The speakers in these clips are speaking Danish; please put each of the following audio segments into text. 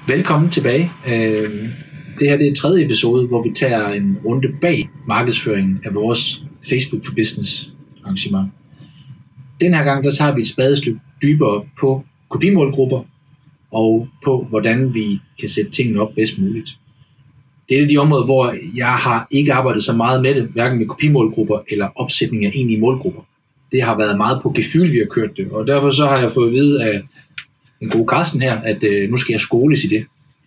Velkommen tilbage. Det her det er tredje episode, hvor vi tager en runde bag markedsføringen af vores Facebook for Business arrangement. Den her gang der tager vi et spadestykke dybere på kopimålgrupper og på, hvordan vi kan sætte tingene op bedst muligt. Det er et af de områder, hvor jeg har ikke arbejdet så meget med det, hverken med kopimålgrupper eller opsætning af egentlige målgrupper. Det har været meget på gefyld, vi har kørt det, og derfor så har jeg fået at vide af en god Carsten her, at nu skal jeg skoles i det.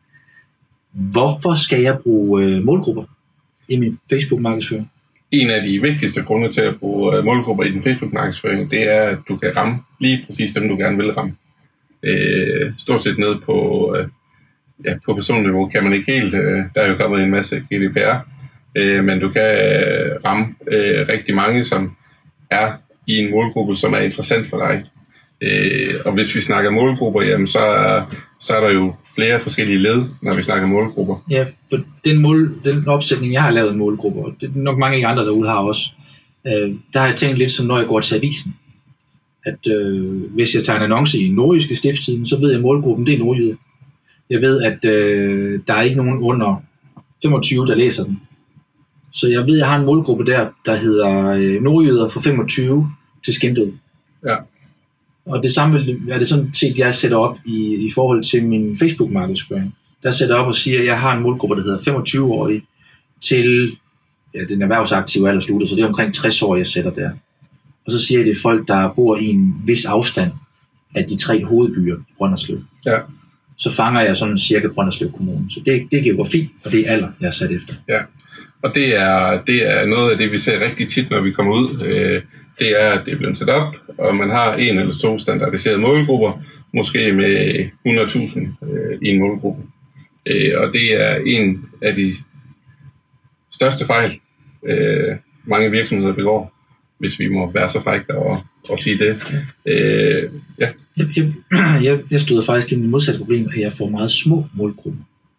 Hvorfor skal jeg bruge målgrupper i min Facebook-markedsføring? En af de vigtigste grunde til at bruge målgrupper i din Facebook-markedsføring, det er, at du kan ramme lige præcis dem, du gerne vil ramme. Stort set ned på personniveau kan man ikke helt. Der er jo kommet en masse GDPR, men du kan ramme rigtig mange, som er i en målgruppe, som er interessant for dig. Og hvis vi snakker målgrupper, jamen så er der jo flere forskellige led, når vi snakker målgrupper. Ja, for den opsætning, jeg har lavet i målgrupper, og det er nok mange andre derude har også, der har jeg tænkt lidt som, når jeg går til avisen, at hvis jeg tager en annonce i Nordjyske Stiftstidende, så ved jeg, at målgruppen det er nordjyde. Jeg ved, at der er ikke nogen under 25, der læser den. Så jeg ved, at jeg har en målgruppe der hedder nordjyder fra 25 til skindød. Ja. Og det samme er det sådan set, jeg sætter op i forhold til min Facebook-markedsføring. Der sætter jeg op og siger, at jeg har en målgruppe, der hedder 25-årige til den erhvervsaktive alder slutter, så det er omkring 60 år, jeg sætter der. Og så siger jeg, at det er folk, der bor i en vis afstand af de 3 hovedbyer i Brønderslev. Ja. Så fanger jeg sådan cirka Brønderslev Kommune. Så det er geografi, og det er alder, jeg har sat efter. Ja, og det er noget af det, vi ser rigtig tit, når vi kommer ud. Det er, at det er blevet sat op, og man har 1 eller 2 standardiserede målgrupper, måske med 100.000 i en målgruppe. Og det er en af de største fejl, mange virksomheder begår, hvis vi må være så frække og sige det. Ja. Jeg støder faktisk ind i det modsatte problem, at jeg får meget små målgrupper.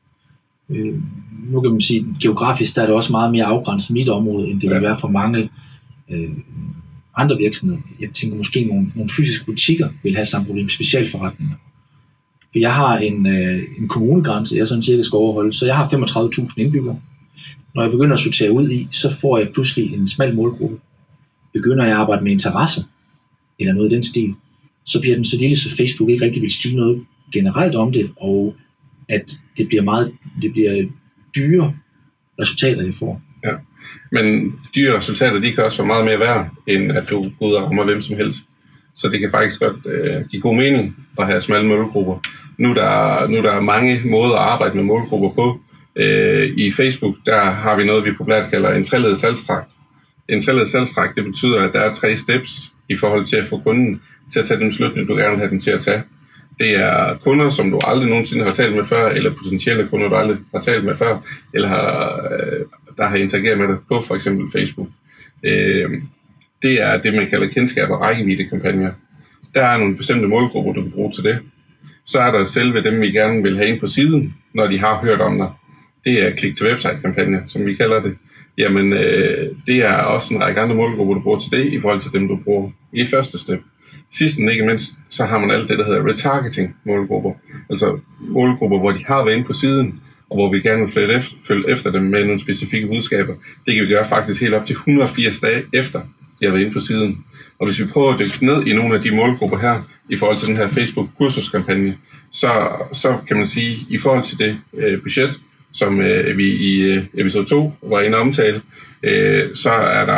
Nu kan man sige, at geografisk der er det også meget mere afgrænset mit område, end det vil være for mange andre virksomheder. Jeg tænker måske nogle fysiske butikker vil have samme problem, specialforretninger. For jeg har en kommunegrænse, jeg sådan cirka skal overholde, så jeg har 35.000 indbyggere. Når jeg begynder at sortere ud i, så får jeg pludselig en smal målgruppe. Begynder jeg at arbejde med interesse, eller noget i den stil, så bliver den så lille, så Facebook ikke rigtig vil sige noget generelt om det, og at det bliver dyre resultater, jeg får. Ja, men dyre resultater, de kan også være meget mere værd, end at du går ud og rammer hvem som helst. Så det kan faktisk godt give god mening at have smalle målgrupper. Nu er der mange måder at arbejde med målgrupper på. I Facebook, der har vi noget, vi populært kalder en treledet salgstrakt. En treledet salgstrakt, det betyder, at der er 3 steps i forhold til at få kunden til at tage den beslutning, du gerne vil have dem til at tage. Det er kunder, som du aldrig nogensinde har talt med før, eller potentielle kunder, du aldrig har talt med før, eller der har interageret med dig på for eksempel Facebook. Det er det, man kalder kendskab og rækkevidde-kampagner. Der er nogle bestemte målgrupper, du kan bruge til det. Så er der selve dem, vi gerne vil have ind på siden, når de har hørt om dig. Det er klik-til-website-kampagner, som vi kalder det. Jamen, det er også en række andre målgrupper, du bruger til det, i forhold til dem, du bruger i første step. Sidst men ikke mindst, så har man alt det, der hedder retargeting målgrupper. Altså målgrupper, hvor de har været inde på siden, og hvor vi gerne vil følge efter dem med nogle specifikke budskaber. Det kan vi gøre faktisk helt op til 180 dage efter, de har været inde på siden. Og hvis vi prøver at dykke ned i nogle af de målgrupper her, i forhold til den her Facebook-kursuskampagne, så kan man sige, i forhold til det budget, som vi i episode 2 var inde og omtale, så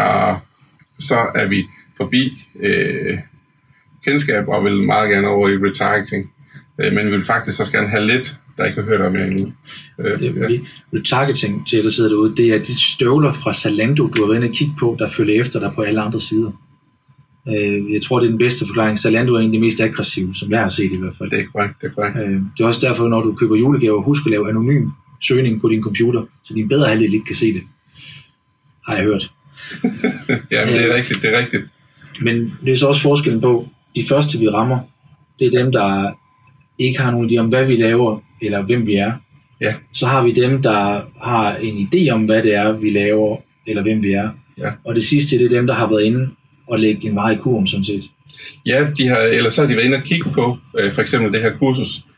er vi forbi kendskab og vil meget gerne over i retargeting. Men vi vil faktisk også gerne have lidt, der ikke har hørt om jer endnu. Retargeting til der sidder derude, det er de støvler fra Zalando, du har været inde og kigge på, der følger efter dig på alle andre sider. Jeg tror, det er den bedste forklaring. Zalando er en af de mest aggressive, som jeg har set i hvert fald. Det er korrekt. Det er også derfor, når du køber julegaver, husk at lave anonym søgning på din computer, så din bedre halvdel ikke kan se det. Har jeg hørt. Ja, men det er rigtigt. Men det er så også forskellen på, de første vi rammer, det er dem, der ikke har nogen idé om, hvad vi laver, eller hvem vi er. Ja. Så har vi dem, der har en idé om, hvad det er, vi laver, eller hvem vi er. Ja. Og det sidste, det er dem, der har været inde og lægge en vare i kurven, sådan set. Ja, eller så har de været inde og kigge på for eksempel det her kursus,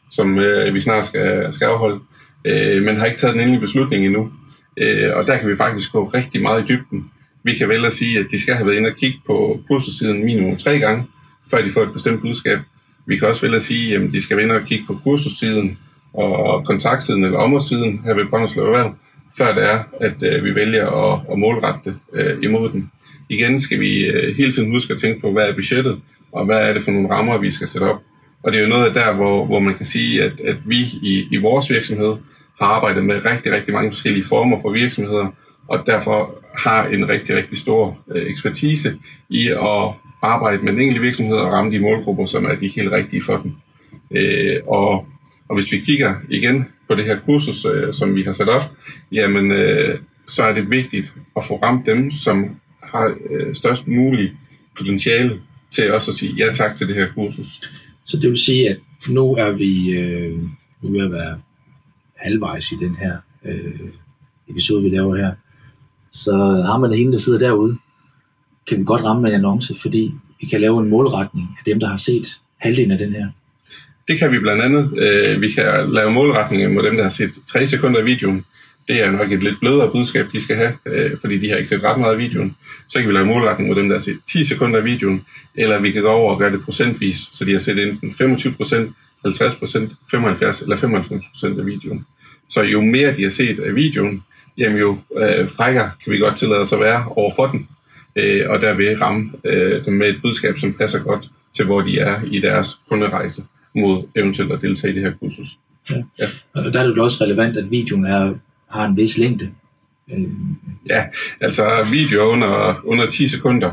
som vi snart skal afholde, men har ikke taget den endelige beslutning endnu. Og der kan vi faktisk gå rigtig meget i dybden. Vi kan vælge at sige, at de skal have været inde og kigge på kursussiden minimum 3 gange, før de får et bestemt budskab. Vi kan også vælge at sige, at de skal være inde og kigge på kursussiden og kontaktsiden eller områdssiden her ved Brønderslev Erhverv, før det er, at vi vælger at målrette det imod den. Igen skal vi hele tiden huske at tænke på, hvad er budgettet, og hvad er det for nogle rammer, vi skal sætte op. Og det er jo noget af der, hvor man kan sige, at vi i vores virksomhed har arbejdet med rigtig, rigtig mange forskellige former for virksomheder, og derfor har en rigtig, rigtig stor ekspertise i at arbejde med den enkelte virksomhed og ramme de målgrupper, som er de helt rigtige for den. Og hvis vi kigger igen på det her kursus, som vi har sat op, jamen så er det vigtigt at få ramt dem, som har størst mulig potentiale til også at sige ja tak til det her kursus. Så det vil sige, at nu er vi ved at være halvvejs i den her episode, vi laver her. Så har man en, der sidder derude, kan vi godt ramme med en annonce, fordi vi kan lave en målretning af dem, der har set halvdelen af den her. Det kan vi blandt andet. Vi kan lave målretninger mod dem, der har set 3 sekunder af videoen. Det er nok et lidt blødere budskab, de skal have, fordi de har ikke set ret meget af videoen. Så kan vi lave målretning mod dem, der har set 10 sekunder af videoen, eller vi kan gå over og gøre det procentvis, så de har set enten 25%, 50%, 75% eller 95% af videoen. Så jo mere de har set af videoen, jamen jo frækker kan vi godt tillade os at være over for den, og derved ramme dem med et budskab, som passer godt til, hvor de er i deres kunderejse mod eventuelt at deltage i det her kursus. Ja. Og der er det jo også relevant, at videoen har en vis længde. Ja, altså videoer under 10 sekunder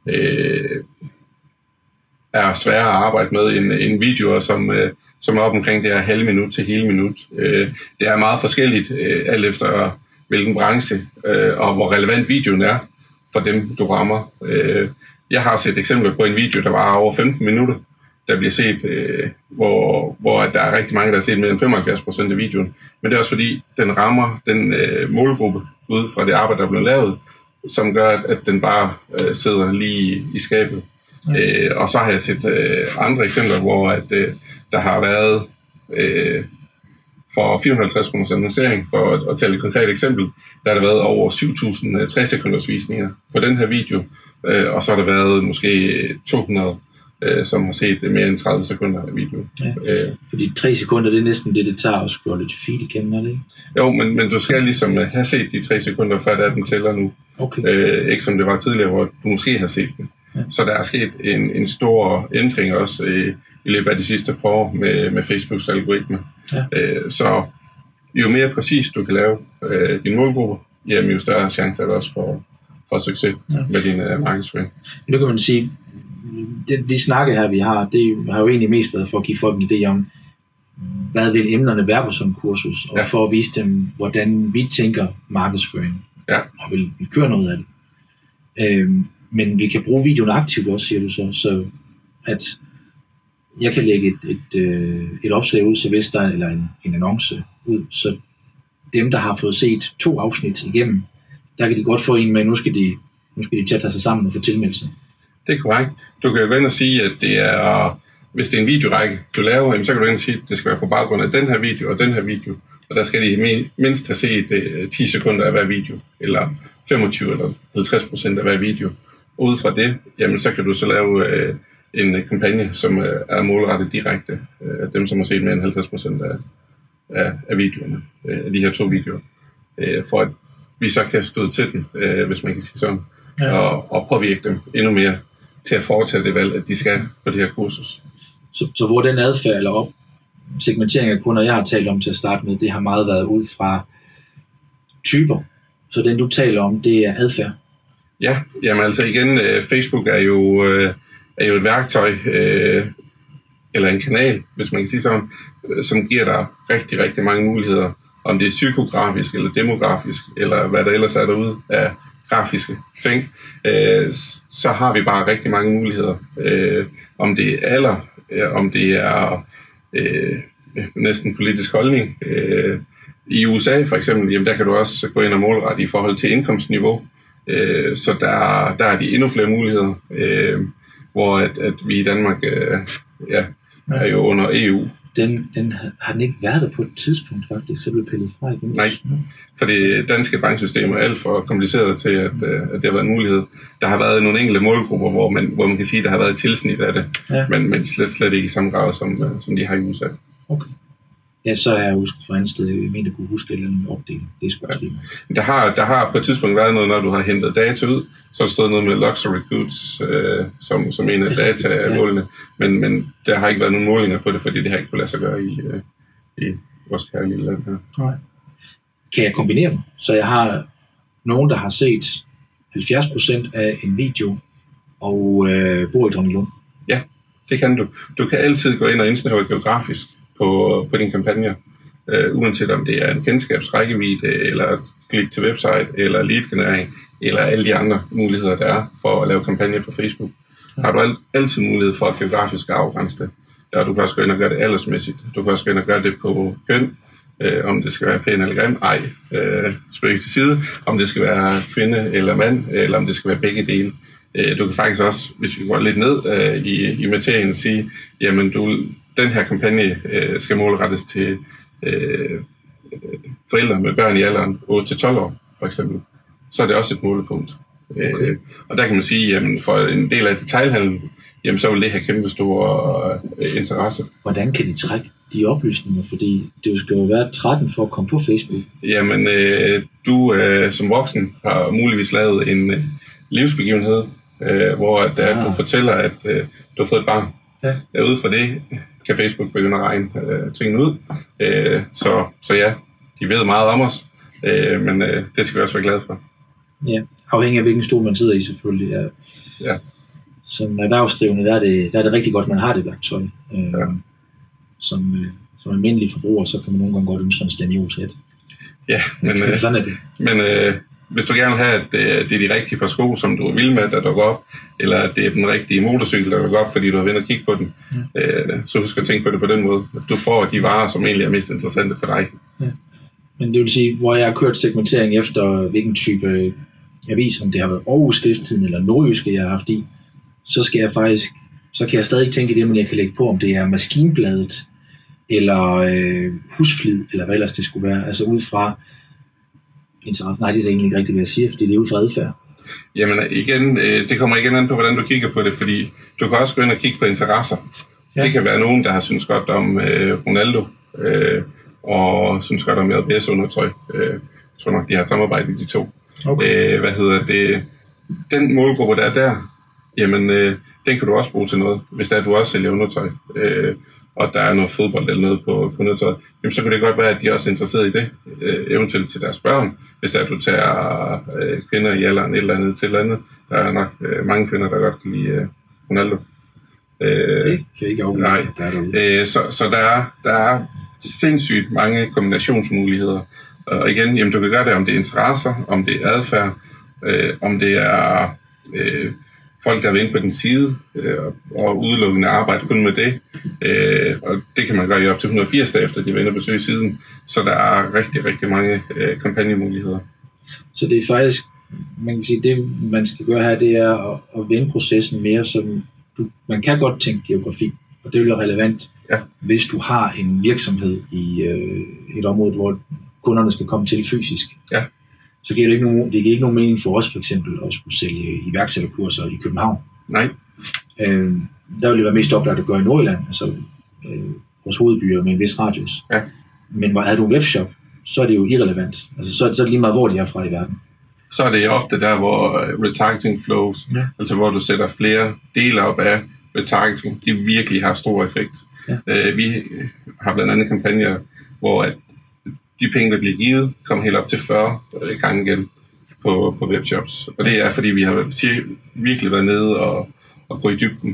er sværere at arbejde med end videoer, som er op omkring det her halve minut til hele minut. Det er meget forskelligt, alt efter hvilken branche og hvor relevant videoen er for dem, du rammer. Jeg har set eksempler på en video, der var over 15 minutter, der bliver set, hvor der er rigtig mange, der har set mere end 75% af videoen. Men det er også fordi, den rammer den målgruppe ud fra det arbejde, der er blevet lavet, som gør, at den bare sidder lige i skabet. Og så har jeg set andre eksempler, hvor der har været for 450 kroners annoncering, for at tage et konkret eksempel, der har der været over 7.000 60-sekunders visninger på den her video, og så har der været måske 200, som har set mere end 30 sekunder af videoen. Ja, fordi 3 sekunder, det er næsten det tager at scrolle til feed igen, er det ikke? Jo, men du skal ligesom have set de 3 sekunder, før den tæller nu. Okay. Ikke som det var tidligere, hvor du måske har set den. Ja. Så der er sket en stor ændring også i løbet af de sidste par år med Facebooks algoritme. Ja. Så jo mere præcis du kan lave din målgruppe, jamen jo større chance er der også for succes med din markedsføring. Nu kan man sige, de snakke her, vi har, det har jo egentlig mest været for at give folk en idé om, hvad vil emnerne være på sådan en kursus, og for at vise dem, hvordan vi tænker markedsføring, og vil køre noget af det. Men vi kan bruge videoen aktivt også, siger du så at jeg kan lægge et opslag ud, så hvis der eller en annonce ud, så dem, der har fået set 2 afsnit igennem, der kan de godt få en med, nu skal de til at tage sig sammen og få tilmeldelse. Det er korrekt. Du kan jo vende og sige, at det er, hvis det er en videorække, du laver, så kan du vende og sige, at det skal være på baggrund af den her video og den her video, og der skal de mindst have set 10 sekunder af hver video, eller 25 eller 50% af hver video. Ud fra det, jamen, så kan du så lave en kampagne, som er målrettet direkte af dem, som har set mere end 50% af videoerne, af de her 2 videoer, for at vi så kan støde til den, hvis man kan sige sådan, og påvirke dem endnu mere til at foretage det valg, at de skal på det her kursus. Så hvor den adfærd eller segmentering af kunder, jeg har talt om til at starte med, det har meget været ud fra typer. Så den du taler om, det er adfærd. Ja, jamen altså igen, Facebook er jo et værktøj, eller en kanal, hvis man kan sige sådan, som giver dig rigtig, rigtig mange muligheder, om det er psykografisk, eller demografisk, eller hvad der ellers er derude af grafiske ting, så har vi bare rigtig mange muligheder. Om det er alder, om det er næsten politisk holdning. I USA for eksempel, jamen der kan du også gå ind og målrette i forhold til indkomstniveau, så der er de endnu flere muligheder, hvor at vi i Danmark er jo under EU, den har den ikke været der på et tidspunkt faktisk, så blev pillet fra igen. Nej, for det danske banksystem er alt for kompliceret til, at det har været en mulighed. Der har været nogle enkelte målgrupper, hvor man kan sige, at der har været et tilsnit af det, men slet ikke i samme grad, som de har i USA. Okay. Ja, så har jeg husket fra andet sted, jeg mener, kunne huske en opdeling. Det er sgu også der har på et tidspunkt været noget, når du har hentet data ud, så har der stået noget med luxury goods, som en af datamålene, men der har ikke været nogen målinger på det, fordi det har ikke kunne lade sig gøre i vores kære lille land her. Nej. Kan jeg kombinere dem? Så jeg har nogen, der har set 70% af en video og bor i Dronninglund. Ja, det kan du. Du kan altid gå ind og indsnævre geografisk på din kampagne, uanset om det er en kendskabsrækkevidde, eller et klik til website, eller lead-generering, eller alle de andre muligheder, der er for at lave kampagne på Facebook. Har du altid mulighed for at geografisk afgrænse det. Ja, du kan også gå ind og gøre det aldersmæssigt. Du kan også gå ind og gøre det på køn, om det skal være pæn eller grim. Spøg til side. Om det skal være kvinde eller mand, eller om det skal være begge dele. Du kan faktisk også, hvis vi går lidt ned i materien, sige, jamen den her kampagne skal målrettes til forældre med børn i alderen 8-12 år, for eksempel. Så er det også et målepunkt. Okay. Og der kan man sige, jamen for en del af detailhandlen, jamen så vil det have kæmpe store interesse. Hvordan kan de trække de oplysninger? Fordi det skal jo være 13 for at komme på Facebook. Jamen, du som voksen har muligvis lavet en livsbegivenhed, hvor du fortæller, at du har fået et barn. Ja. Ud fra det kan Facebook begynde at regne tingene ud. Så ja, de ved meget om os, men det skal vi også være glade for. Ja, afhængig af hvilken stol man sidder i selvfølgelig. Ja. Som erhvervsdrivende, der er det rigtig godt, man har det værktøj. Som almindelig forbruger, så kan man nogle gange godt ønske en staniolsæt. Ja, men sådan er det. Men hvis du gerne vil have, at det er de rigtige par sko, som du vil med, der dukker op, eller at det er den rigtige motorcykel, der dukker op, fordi du har været og kigge på den, så husk at tænke på det på den måde. Du får de varer, som egentlig er mest interessante for dig. Ja. Men det vil sige, hvor jeg har kørt segmentering efter, hvilken type avis, om det har været Aarhus Stiftstidende eller Nordjyske, jeg har haft i, så kan jeg stadig tænke i det, men jeg kan lægge på, om det er Maskinbladet, eller Husflid, eller hvad ellers det skulle være. Altså ud fra interesse. Nej, det er egentlig ikke rigtigt, hvad jeg siger, fordi det er ud fra adfærd. Jamen igen, det kommer igen an på, hvordan du kigger på det, fordi du kan også gå ind og kigge på interesser. Ja. Det kan være nogen, der har synes godt om Ronaldo, og synes godt om RBS-undertøj. Jeg tror nok, de har samarbejdet de to. Okay. Den målgruppe, der er der, jamen, den kan du også bruge til noget, hvis der er, du også sælger undertøj, og der er noget fodbold eller noget på undertøj, jamen, så kan det godt være, at de er også interesseret i det, eventuelt til deres børn, hvis der er, du tager kvinder i alderen et eller andet til et eller andet. Der er nok mange kvinder, der godt kan lide Ronaldo. Det kan ikke afvise. Nej. Så der er sindssygt mange kombinationsmuligheder. Og igen, jamen, du kan gøre det, om det er interesser, om det er adfærd, om det er folk, der er inde på den side, og udelukkende arbejde kun med det. Og det kan man gøre i op til 180 dage efter, de vender besøge siden. Så der er rigtig, rigtig mange kampagnemuligheder. Så det er faktisk, man kan sige, det man skal gøre her, det er at vende processen mere som, man kan godt tænke geografi, og det vil være relevant, hvis du har en virksomhed i et område, hvor kunderne skal komme til fysisk. Ja. Så giver det ikke nogen mening for os for eksempel at skulle sælge iværksætterkurser i København. Nej. Der vil det være mest oplagt at gøre i Nordjylland, altså vores hovedbyer med en vis radius. Ja. Men havde du en webshop, så er det jo irrelevant. Altså så er det lige meget, hvor de er fra i verden. Så er det ofte der, hvor retargeting flows, altså hvor du sætter flere dele op af retargeting, de virkelig har stor effekt. Ja. Vi har blandt andet kampagner, hvor at de penge, der bliver givet, kommer helt op til 40 gange igen på webshops. Og det er, fordi vi har virkelig været nede og gå i dybden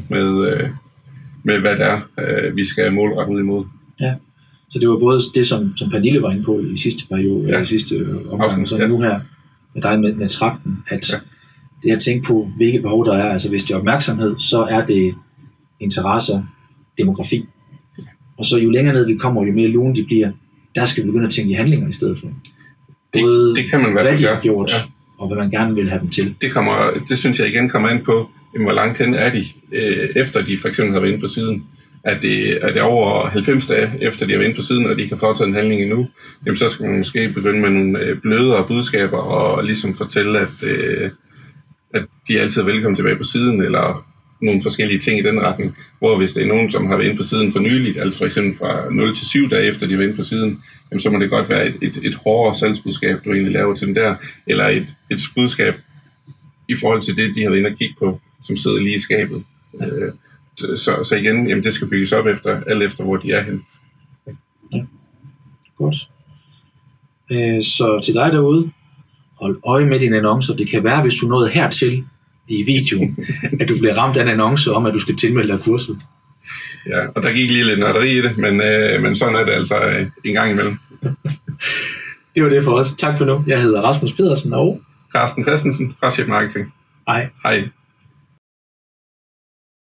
med hvad det er, vi skal målrette ud imod. Ja, så det var både det, som Pernille var inde på i sidste periode, i sidste omgang, og så nu her med dig med trakten, at det at tænke på, hvilke behov der er, altså hvis det er opmærksomhed, så er det interesser, demografi. Og så jo længere ned vi kommer, jo mere lune de bliver, der skal vi begynde at tænke i handlinger i stedet for. Både det kan man hvad de har gjort, og hvad man gerne vil have dem til. Det synes jeg igen kommer an på, hvor langt hen er de, efter de for eksempel har været inde på siden. Er det over 90 dage efter de har været inde på siden, og de kan foretage en handling endnu, jamen så skal man måske begynde med nogle blødere budskaber og ligesom fortælle, at de altid er velkommen tilbage på siden, eller nogle forskellige ting i den retning. Hvor hvis det er nogen, som har været inde på siden for nyligt, altså for eksempel fra 0 til 7 dage efter de har været inde på siden, jamen så må det godt være et hårdere salgsbudskab, du egentlig laver til dem der, eller et budskab i forhold til det, de har været inde og kigge på, som sidder lige i skabet. Så igen, jamen det skal bygges op alt efter hvor de er henne. Ja. Godt. Så til dig derude, hold øje med dine annoncer. Det kan være, hvis du nåede hertil i videoen, at du bliver ramt af en annonce om, at du skal tilmelde dig kurset. Ja, og der gik lige lidt nørderi i det, men sådan er det altså en gang imellem. Det var det for os. Tak for nu. Jeg hedder Rasmus Pedersen og Carsten Christensen fra Chef Marketing. Hej. Hej.